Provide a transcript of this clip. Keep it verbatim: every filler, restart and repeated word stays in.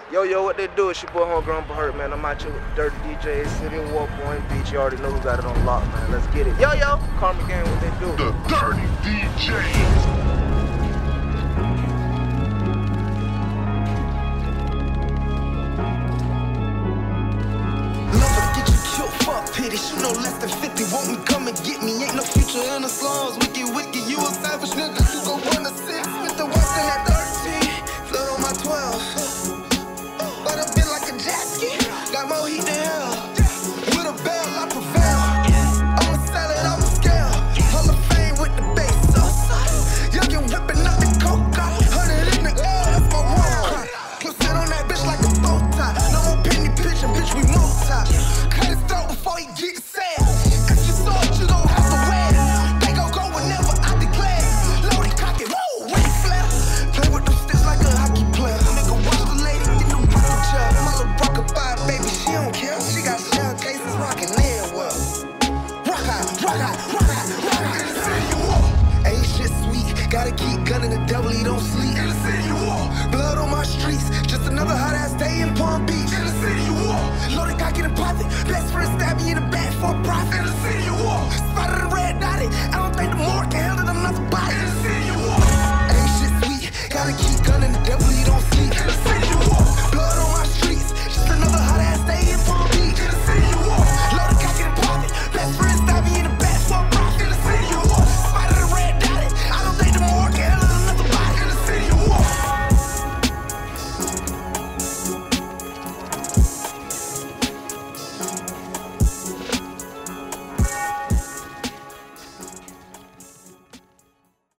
Yo, yo, what they do? It's your boy Homegrown Hurc, man. I'm out here with the Dirty D Js, City of War, Point Beach. You already know who got it on lock, man. Let's get it. Yo, yo, Karma Gang, what they do? The Dirty D Js. Pity, you know less than fifty, won't me come and get me. Ain't no future in the slums, wicked, wicked, you a savage nigga. You gon' run the six with the Workin at thirteen, float on my twelve. But I've been like a jet ski, got more heat than hell. With a bell, I prevail. I'm a salad, I'm a scale. Hall of Fame with the bass up. Youngin' whipping up the coca, hundred in the air, that's my one. Clip sit on that bitch like a bow tie. No more penny pitching, bitch, we multi. Cut his throat before he get sad. If you saw it, you gon' have to wear. They gon' go whenever I declare. Loaded, cock it, woo, red flare. Play with them sticks like a hockey player. Nigga, watch the lady get them rockin' chair. My little rock-a-bye, baby, she don't care. She got shell cases rockin' in well. Rock out, rock out, rock out, rock out. In the city you walk. Ain't shit sweet. Gotta keep gunning the devil, he don't sleep. In the city you walk. Blood on my streets. Just another hot ass day in Palm Beach. In the city you walk. Loaded cock in the pocket. Best friend stab me in the back for a profit. In the city you walk. Spotted